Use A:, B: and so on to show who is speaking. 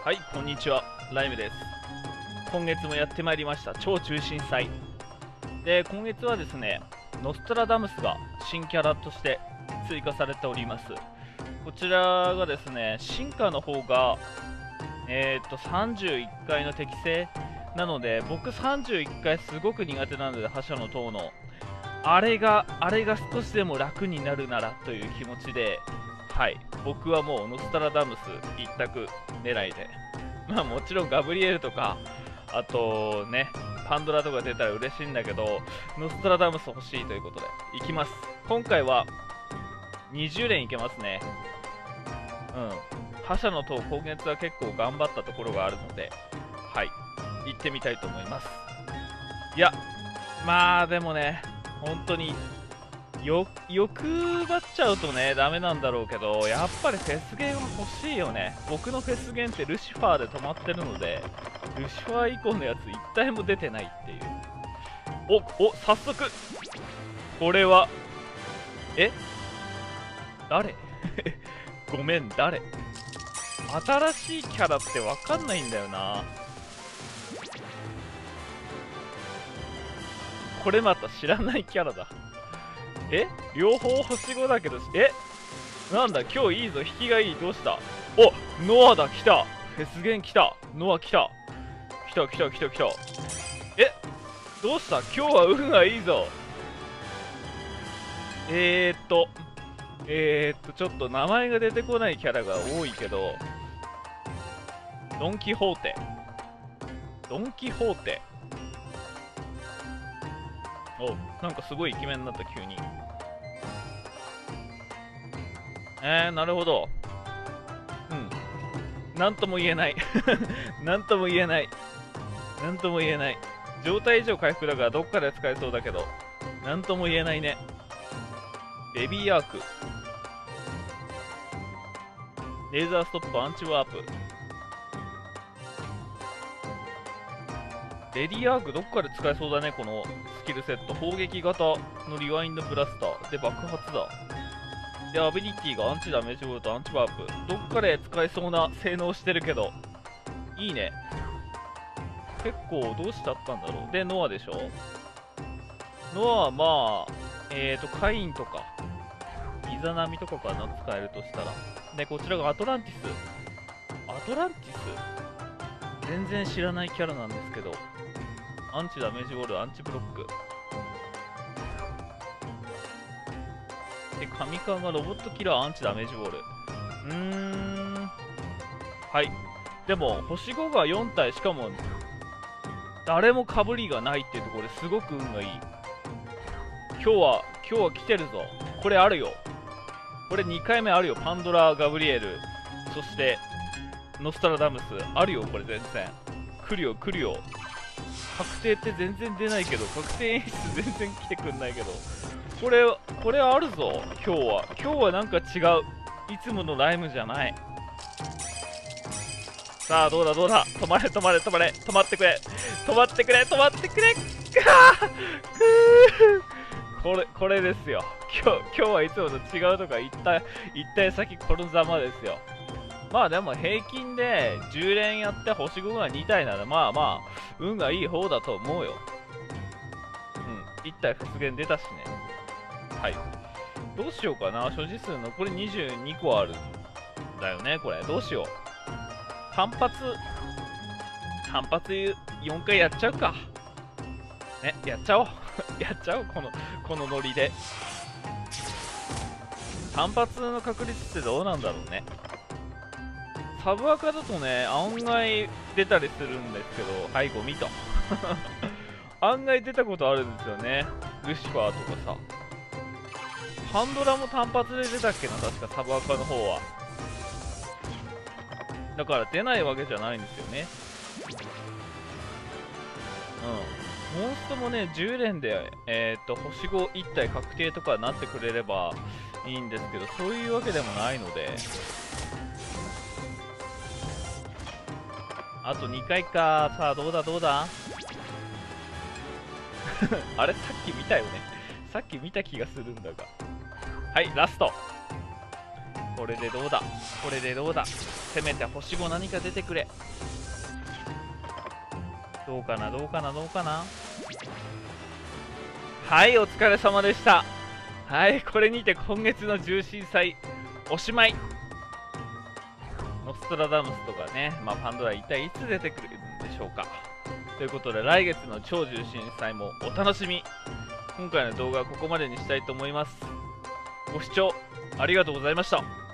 A: はい、こんにちは、ライムです。今月もやってまいりました超中心祭で、今月はですね、ノストラダムスが新キャラとして追加されております。こちらがですね、進化の方が31回の適正なので、僕31回すごく苦手なので、覇者の塔のあれが少しでも楽になるならという気持ちで、はい、僕はもうノストラダムス一択狙いで、まあもちろんガブリエルとか、あとね、パンドラとか出たら嬉しいんだけど、ノストラダムス欲しいということで、いきます。今回は20連いけますね。覇者の塔、今月は結構頑張ったところがあるので、はい、行ってみたいと思います。いや、まあでもね、本当に欲張っちゃうとねダメなんだろうけど、やっぱりフェスゲンは欲しいよね。僕のフェスゲンってルシファーで止まってるので、ルシファー以降のやつ一体も出てないっていう。早速これは誰ごめん、誰？新しいキャラってわかんないんだよな。これまた知らないキャラだ。両方星5だけど、なんだ、今日いいぞ、引きがいい、どうした？ノアだ、来た。フェスゲン来た。ノア来た。来た。どうした？今日は運がいいぞ。ちょっと名前が出てこないキャラが多いけど、ドン・キホーテ。なんかすごいイケメンになった、急に。なるほど。なんとも言えない。なんとも言えない。状態以上回復だからどっかで使えそうだけど、なんとも言えないね。ベビーアーク。レーザーストップ、アンチワープ。レディアークどっかで使えそうだね、このスキルセット。砲撃型のリワインドブラスターで爆発だ。で、アビリティがアンチダメージボールとアンチワープ。どっかで使えそうな性能してるけど、いいね。結構どうしちゃったんだろう。で、ノアでしょ。ノアはまあ、カインとか、イザナミとかかな、使えるとしたら。で、こちらがアトランティス全然知らないキャラなんですけど、アンチダメージボール、アンチブロック。で、神カがロボットキラー、アンチダメージボール。はい。でも、星5が4体、しかも、誰も被りがないっていうところですごく運がいい。今日は来てるぞ。これあるよ。これ2回目あるよ。パンドラ、ガブリエル、そして、ノストラダムス。あるよ、これ全然。来るよ。確定って全然出ないけど、確定演出全然来てくんないけど。これあるぞ、今日はなんか違う。いつものライムじゃない。さあ、どうだ。止まってくれ。これですよ。今日はいつもと違うとか一体先このざまですよ。まあでも平均で10連やって星5が2体ならまあ運がいい方だと思うよ。1体フェスゲン出たしね。はい。どうしようかな。所持数残り22個あるんだよね、これ。どうしよう。反発4回やっちゃうか。ね、やっちゃおう。このノリで。反発の確率ってどうなんだろうね。サブアカだとね、案外出たりするんですけど、はい、ゴミと。案外出たことあるんですよね。ルシファーとかさ。ハンドラも単発で出たっけな、確かサブアカの方は。だから出ないわけじゃないんですよね。モンストもね、10連で、星5 1体確定とかになってくれればいいんですけど、そういうわけでもないので。あと2回か。さあ、どうだあれ、さっき見たよね。さっき見た気がするんだが。はい、ラスト。これでどうだ。攻せめて星5何か出てくれ。どうかなどうかなどうかな。はい、お疲れ様でした。はい、これにて今月の重心祭おしまい。ノストラダムスとかね、まあ、パンドラ一体いつ出てくるんでしょうか。ということで来月の超重心祭もお楽しみ。今回の動画はここまでにしたいと思います。ご視聴ありがとうございました。